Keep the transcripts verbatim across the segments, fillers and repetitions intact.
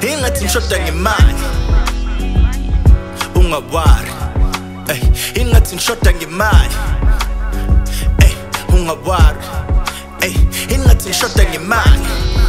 ingathi ngishoda ngemali ungawari ey ingathi ngishoda ngemali ey ungawari ey ingathi ngishoda ngemali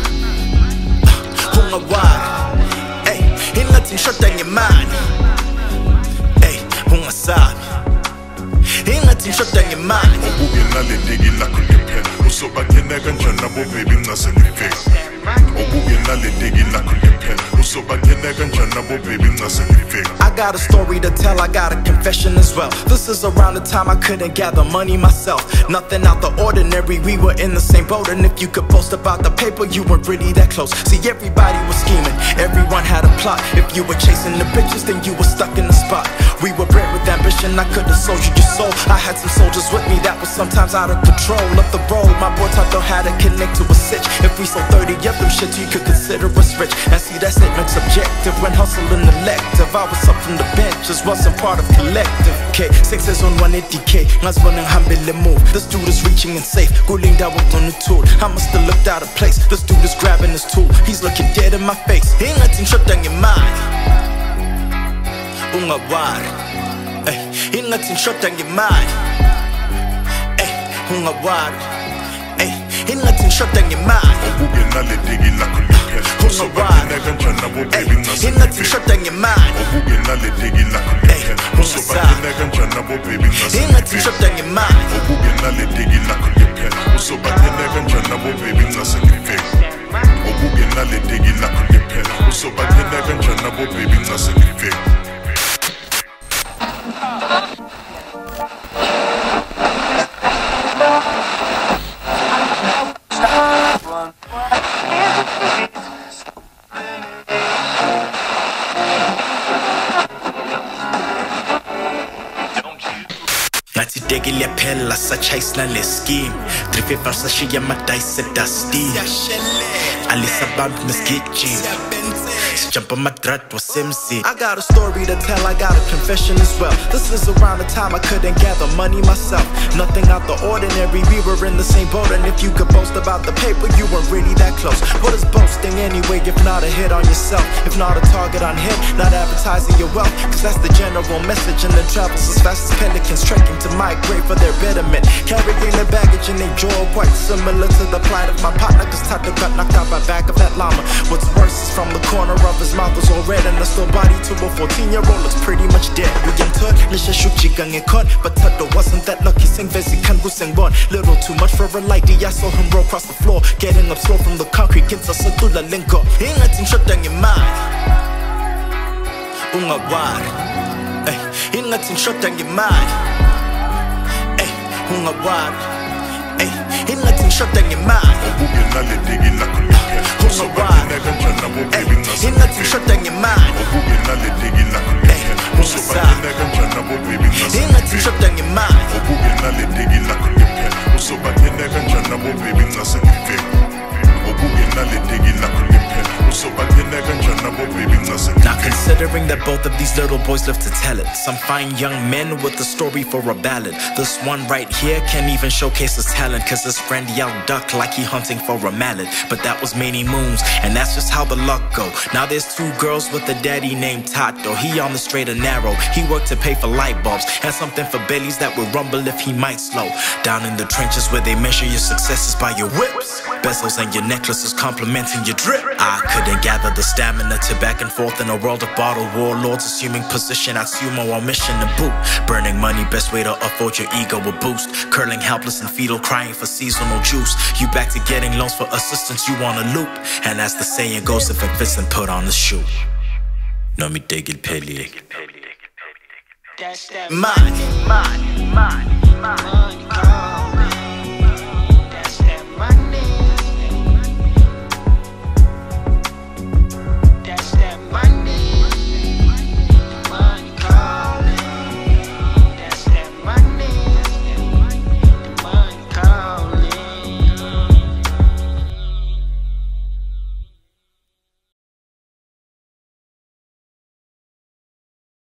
ungawari ey ingathi ngishoda ngemali ey ungasabi ingathi ngishoda ngemali ubuke nalendeki lakho liphela usobakena kanjani abo baby ncase ngifika ubuke nalendeki lakho liphela usobakena kanjani abo baby ncase ngifika I got a story to tell, I got a confession as well. This is around the time I couldn't gather money myself. Nothing out the ordinary, we were in the same boat. And if you could boast about the paper, you weren't really that close. See, everybody was scheming, everyone had a plot. If you were chasing the bitches, then you were stuck in the spot. We were bred with ambition, I could've soldiered your soul. I had some soldiers with me that was sometimes out of control. Up the road, my boy taught them how to connect to a sitch. If we sold thirty of them shit, you could consider us rich. And see, that statement's subjective when hustling elective. I was up from the bench, just wasn't part of collective. K, sixes on one eighty K, ngaz running hambile move. This dude is reaching and safe, guling down on the tool. I must have looked out of place, this dude is grabbing his tool. He's looking dead in my face, ingathi ngishoda ngemali ungawari ey ingathi ngishoda ngemali ey ungawari ey ingathi ngishoda ngemali ubuke nalendeki lakho liphela usobakena kanjani abo baby ncase ingathi ngishoda ngemali ubuke nalendeki lakho liphela usobakena kanjani abo baby ncase ingathi ngishoda ngemali ubuke nalendeki lakho liphela usobakena kanjani abo baby ncase ngifika ubuke nalendeki lakho liphela usobakena kanjani abo baby ncase ngifika ngathi deki liyaphela sachase nale scheme three fifty sashiya amadayi dusty alisabambi nesigijima jump on my threat was M C. I got a story to tell, I got a confession as well. This is around the time I couldn't gather money myself. Nothing out the ordinary, we were in the same boat. And if you could boast about the paper, you weren't really that close. What is boasting anyway, if not a hit on yourself? If not a target on hit, not advertising your wealth. Cause that's the general message, and it travels as fast as pelicans trekking to migrate for their betterment. Carrying their baggage in their jaw, quite similar to the plight of my partner. Cause Tata got knocked out by back of that llama. What's worse is from the corner of his mouth was all red, and the still body to a fourteen year old looks pretty much dead. You can turn Nisha Shukchika Ngekon, but Tato wasn't that lucky. Sing Vesi Kanbuseng Bon. Little too much for a lady. I saw him roll across the floor, getting up slow from the concrete. Kinsa Satula Linko. Ingathi ngishoda ngemali ungawari ey ingathi ngishoda ngemali ey ungawari ey ingathi ngishoda ngemali ubuke nalendeki lakho liphela usobakena kanjani abo baby ncase ingathi ngishoda ngemali ubuke nalendeki lakho liphela usobakena kanjani abo baby ncase ingathi ngishoda ngemali ubuke nalendeki lakho liphela usobakena kanjani abo baby ncase ngifika ubuke nalendeki lakho liphela usobakena kanjani abo baby ncase Now considering that both of these little boys live to tell it, some fine young men with a story for a ballad. This one right here can't even showcase his talent, cause his friend yelled duck like he hunting for a mallet. But that was many moons, and that's just how the luck go. Now there's two girls with a daddy named Tato. He on the straight and narrow, he worked to pay for light bulbs, and something for bellies that would rumble if he might slow. Down in the trenches where they measure your successes by your whips, bezels and your necklaces complimenting your drip. I couldn't gather the stamina to back and forth in a world of bottled warlords, assuming position at sumo on mission to boot. Burning money, best way to afford your ego a boost. Curling helpless and fetal, crying for seasonal juice. You back to getting loans for assistance, you on a loop. And as the saying goes, if it fits, then put on the shoe. No me dig it peli. Money, money, money, money.